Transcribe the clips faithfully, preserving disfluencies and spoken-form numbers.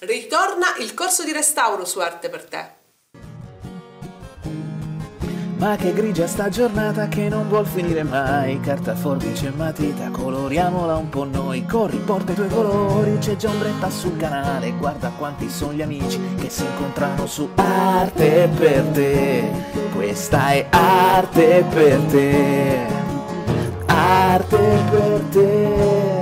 Ritorna il corso di restauro su Arte per te. Ma che grigia sta giornata che non vuol finire mai. Carta, forbice e matita, coloriamola un po' noi. Corri, porta i tuoi colori, c'è già Ombretta sul canale. Guarda quanti sono gli amici che si incontrano su Arte per te. Questa è Arte per te. Arte per te.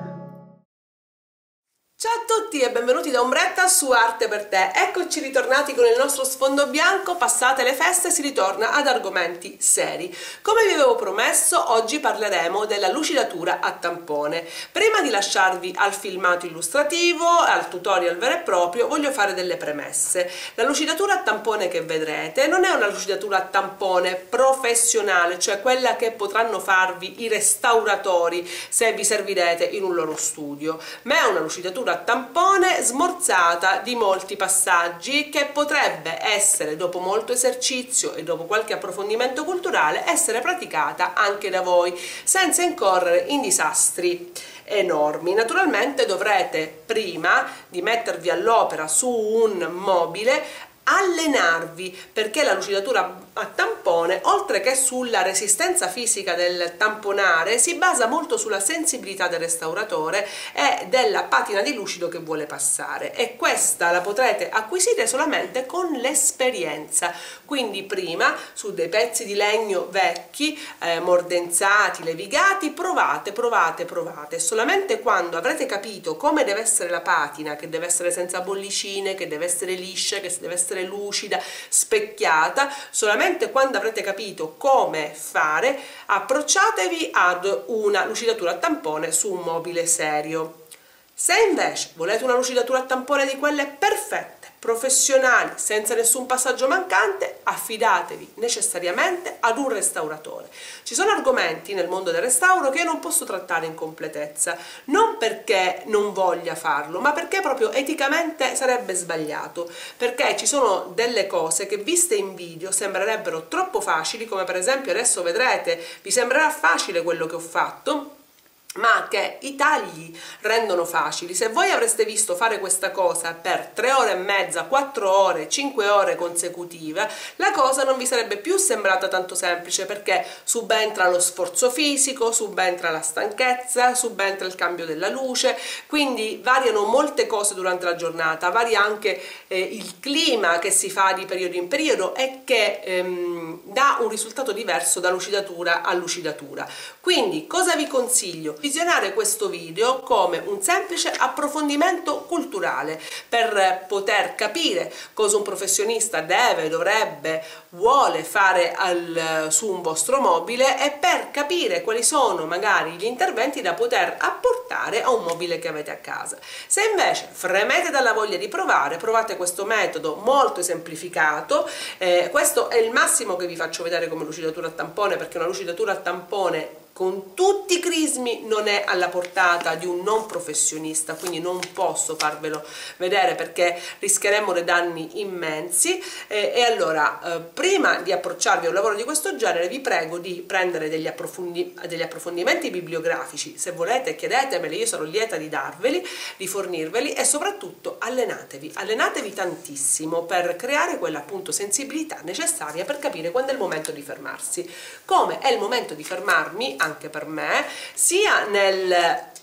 Ciao a tutti e benvenuti da Ombretta su Arte per te. Eccoci ritornati con il nostro sfondo bianco. Passate le feste si ritorna ad argomenti seri. Come vi avevo promesso, oggi parleremo della lucidatura a tampone. Prima di lasciarvi al filmato illustrativo, al tutorial vero e proprio, voglio fare delle premesse. La lucidatura a tampone che vedrete non è una lucidatura a tampone professionale, cioè quella che potranno farvi i restauratori se vi servirete in un loro studio, ma è una lucidatura a tampone smorzata di molti passaggi che potrebbe essere, dopo molto esercizio e dopo qualche approfondimento culturale, essere praticata anche da voi senza incorrere in disastri enormi. Naturalmente dovrete, prima di mettervi all'opera su un mobile, allenarvi, perché la lucidatura a tampone, oltre che sulla resistenza fisica del tamponare, si basa molto sulla sensibilità del restauratore e della patina di lucido che vuole passare, e questa la potrete acquisire solamente con l'esperienza. Quindi prima su dei pezzi di legno vecchi, eh, mordenzati, levigati, provate, provate, provate. Solamente quando avrete capito come deve essere la patina, che deve essere senza bollicine, che deve essere liscia, che deve essere lucida, specchiata, solamente quando avrete capito come fare, approcciatevi ad una lucidatura a tampone su un mobile serio. Se invece volete una lucidatura a tampone di quelle perfette, professionali, senza nessun passaggio mancante, affidatevi necessariamente ad un restauratore. Ci sono argomenti nel mondo del restauro che io non posso trattare in completezza, non perché non voglia farlo, ma perché proprio eticamente sarebbe sbagliato, perché ci sono delle cose che viste in video sembrerebbero troppo facili, come per esempio adesso vedrete, vi sembrerà facile quello che ho fatto, ma che i tagli rendono facili. Se voi avreste visto fare questa cosa per tre ore e mezza, quattro ore, cinque ore consecutive, la cosa non vi sarebbe più sembrata tanto semplice, perché subentra lo sforzo fisico, subentra la stanchezza, subentra il cambio della luce, quindi variano molte cose durante la giornata, varia anche eh, il clima che si fa di periodo in periodo e che ehm, dà un risultato diverso da lucidatura a lucidatura. Quindi cosa vi consiglio? Visionare questo video come un semplice approfondimento culturale per poter capire cosa un professionista deve, dovrebbe, vuole fare al, su un vostro mobile, e per capire quali sono magari gli interventi da poter apportare a un mobile che avete a casa. Se invece fremete dalla voglia di provare, provate questo metodo molto semplificato. Eh, questo è il massimo che vi faccio vedere come lucidatura a tampone, perché una lucidatura a tampone con tutti i crismi non è alla portata di un non professionista, quindi non posso farvelo vedere perché rischieremmo dei danni immensi. Eh, e allora eh, prima di approcciarvi a un lavoro di questo genere vi prego di prendere degli, approfondi degli approfondimenti bibliografici. Se volete chiedetemeli, io sarò lieta di darveli, di fornirveli, e soprattutto allenatevi, allenatevi tantissimo per creare quella appunto sensibilità necessaria per capire quando è il momento di fermarsi. Come è il momento di fermarmi anche per me, sia nel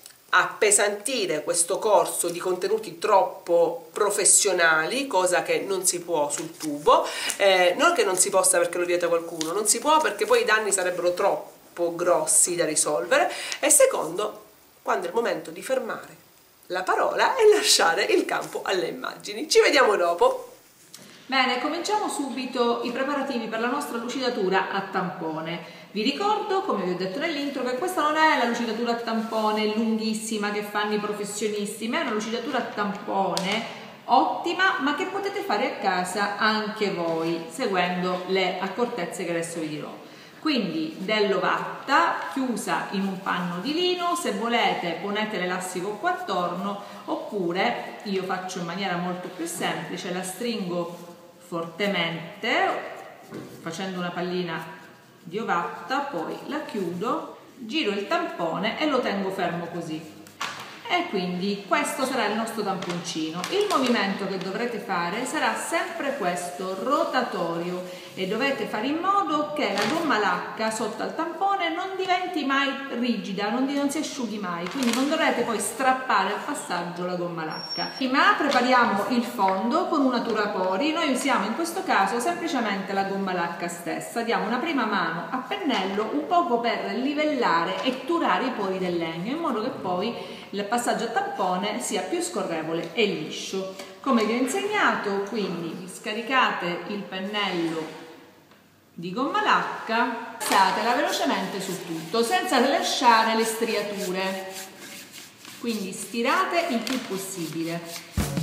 appesantire questo corso di contenuti troppo professionali, cosa che non si può sul tubo, eh, non che non si possa perché lo diete qualcuno, non si può perché poi i danni sarebbero troppo grossi da risolvere, e secondo, quando è il momento di fermare la parola e lasciare il campo alle immagini. Ci vediamo dopo. Bene, cominciamo subito i preparativi per la nostra lucidatura a tampone. Vi ricordo, come vi ho detto nell'intro, che questa non è la lucidatura a tampone lunghissima che fanno i professionisti, ma è una lucidatura a tampone ottima, ma che potete fare a casa anche voi, seguendo le accortezze che adesso vi dirò. Quindi dell'ovatta chiusa in un panno di lino, se volete ponete l'elastico qua attorno, oppure io faccio in maniera molto più semplice, la stringo fortemente facendo una pallina di ovatta, poi la chiudo, giro il tampone e lo tengo fermo così, e quindi questo sarà il nostro tamponcino. Il movimento che dovrete fare sarà sempre questo, rotatorio, e dovete fare in modo che la gomma lacca sotto al tampone non diventi mai rigida, non, non si asciughi mai, quindi non dovrete poi strappare al passaggio la gomma lacca. Prima prepariamo il fondo con una turapori. Noi usiamo in questo caso semplicemente la gomma lacca stessa, diamo una prima mano a pennello un poco per livellare e turare i pori del legno, in modo che poi il passaggio a tampone sia più scorrevole e liscio. Come vi ho insegnato, quindi scaricate il pennello di gomma lacca, passatela velocemente su tutto senza lasciare le striature, quindi stirate il più possibile.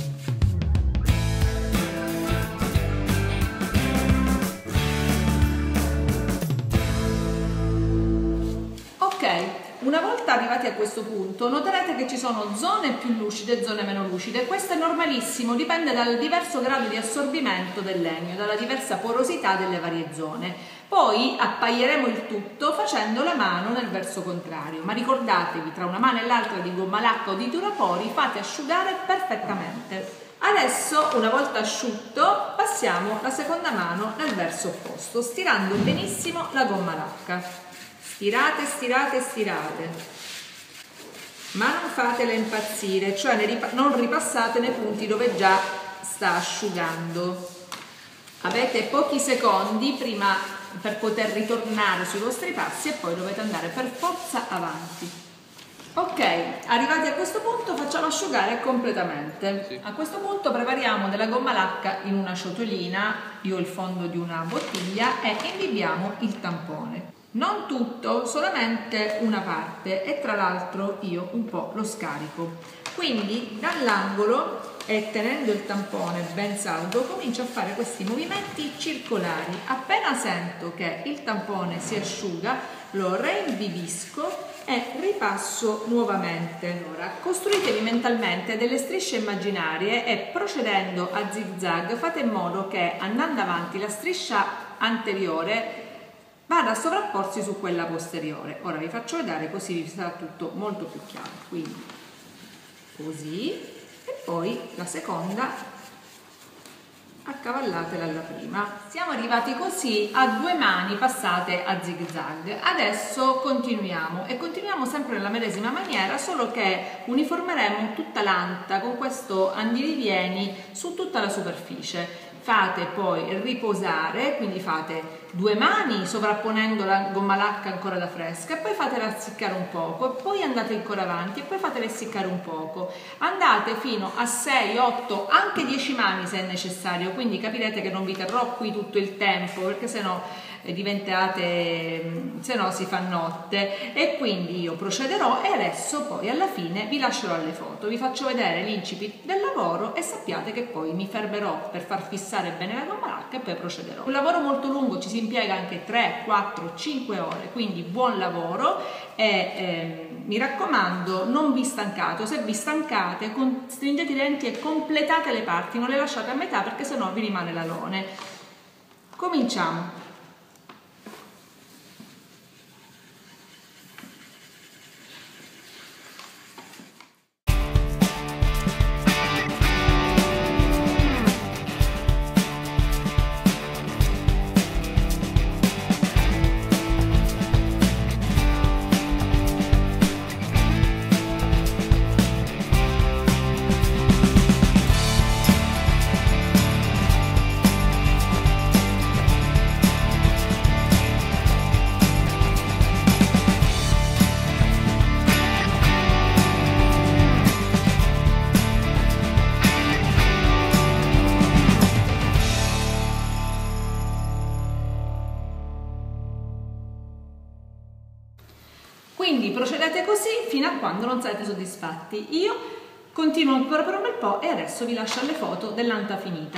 Una volta arrivati a questo punto noterete che ci sono zone più lucide e zone meno lucide. Questo è normalissimo, dipende dal diverso grado di assorbimento del legno, dalla diversa porosità delle varie zone. Poi appaieremo il tutto facendo la mano nel verso contrario, ma ricordatevi, tra una mano e l'altra di gomma lacca o di turapori fate asciugare perfettamente. Adesso, una volta asciutto, passiamo la seconda mano nel verso opposto, stirando benissimo la gomma lacca. Stirate, stirate, stirate, ma non fatela impazzire, cioè ne rip- non ripassate nei punti dove già sta asciugando. Avete pochi secondi prima per poter ritornare sui vostri passi e poi dovete andare per forza avanti. Ok, arrivati a questo punto facciamo asciugare completamente. Sì. A questo punto prepariamo della gomma lacca in una ciotolina, io ho il fondo di una bottiglia, e imbibiamo il tampone. Non tutto, solamente una parte, e tra l'altro io un po' lo scarico. Quindi dall'angolo e tenendo il tampone ben saldo comincio a fare questi movimenti circolari. Appena sento che il tampone si asciuga lo reimbivisco e ripasso nuovamente. Allora, costruitevi mentalmente delle strisce immaginarie e procedendo a zig zag fate in modo che andando avanti la striscia anteriore vada a sovrapporsi su quella posteriore. Ora vi faccio vedere, così vi sarà tutto molto più chiaro. Quindi così, e poi la seconda accavallatela alla prima. Siamo arrivati così a due mani passate a zig zag. Adesso continuiamo e continuiamo sempre nella medesima maniera, solo che uniformeremo tutta l'anta con questo andirivieni su tutta la superficie. Fate poi riposare, quindi fate due mani sovrapponendo la gomma lacca ancora da fresca, e poi fatela essiccare un poco, e poi andate ancora avanti e poi fatela essiccare un poco. Andate fino a sei, otto, anche dieci mani se è necessario, quindi capirete che non vi terrò qui tutto il tempo, perché sennò diventate, se no si fa notte, e quindi io procederò e adesso poi alla fine vi lascerò le foto, vi faccio vedere l'incipit del lavoro e sappiate che poi mi fermerò per far fissare bene la gomma lacca e poi procederò. Un lavoro molto lungo, ci si impiega anche tre, quattro, cinque ore, quindi buon lavoro e eh, mi raccomando non vi stancate, se vi stancate stringete i denti e completate le parti, non le lasciate a metà perché sennò vi rimane l'alone. Cominciamo. Quindi procedete così fino a quando non sarete soddisfatti. Io continuo ancora per un bel po' e adesso vi lascio alle foto dell'anta finita.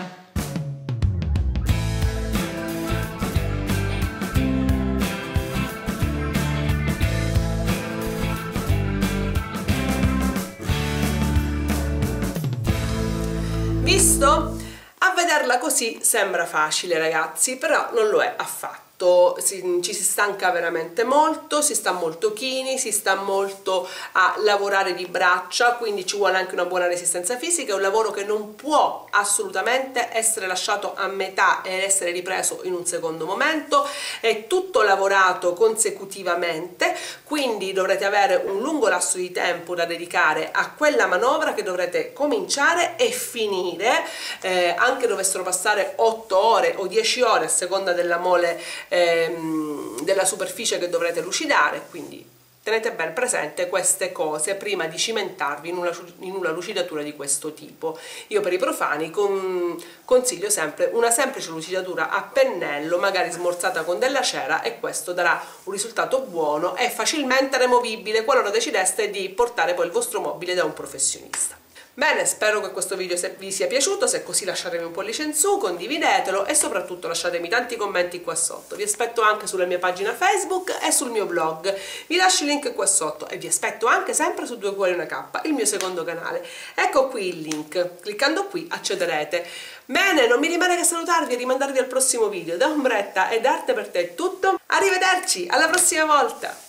Visto? A vederla così sembra facile, ragazzi, però non lo è affatto. si, ci si stanca veramente molto, si sta molto chini, si sta molto a lavorare di braccia, quindi ci vuole anche una buona resistenza fisica. È un lavoro che non può assolutamente essere lasciato a metà e essere ripreso in un secondo momento, è tutto lavorato consecutivamente, quindi dovrete avere un lungo lasso di tempo da dedicare a quella manovra che dovrete cominciare e finire, eh, anche dovessero passare otto ore o dieci ore a seconda della mole ehm, della superficie che dovrete lucidare, quindi tenete ben presente queste cose prima di cimentarvi in una, in una lucidatura di questo tipo. Io per i profani con, consiglio sempre una semplice lucidatura a pennello, magari smorzata con della cera, e questo darà un risultato buono e facilmente removibile qualora decideste di portare poi il vostro mobile da un professionista. Bene, spero che questo video vi sia piaciuto, se è così lasciatemi un pollice in su, condividetelo e soprattutto lasciatemi tanti commenti qua sotto. Vi aspetto anche sulla mia pagina Facebook e sul mio blog, vi lascio il link qua sotto, e vi aspetto anche sempre su Due Cuori Una Cappa, il mio secondo canale. Ecco qui il link, cliccando qui accederete. Bene, non mi rimane che salutarvi e rimandarvi al prossimo video. Da Ombretta e da Arte per Te è tutto, arrivederci, alla prossima volta!